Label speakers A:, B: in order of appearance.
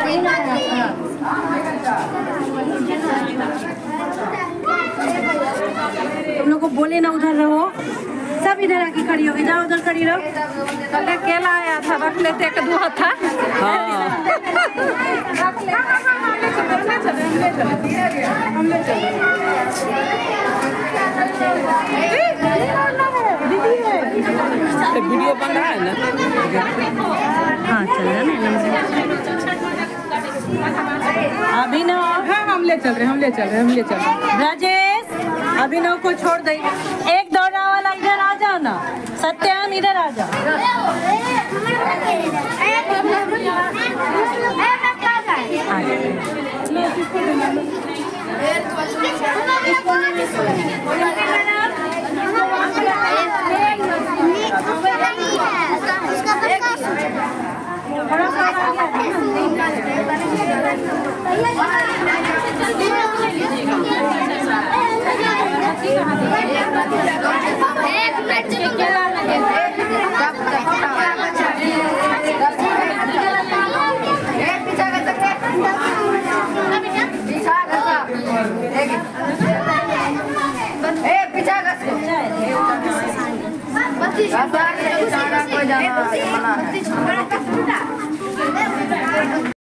A: तुम लोग को बोले ना उधर रहो, सब इधर आके खड़ी होगी, जाओ उधर खड़ी रहो।
B: कल केला आया था, रख लेते एक दो था।
C: वीडियो बन रहा है ना?
A: हाँ चल रहा है। अभिनव,
C: हाँ हम ले चल रहे।
A: राजेश, अभिनव को छोड़ दे, एक दौड़ा वाला इधर आ जाओ ना। सत्यम इधर आ जाओ।
B: कोई जाना है।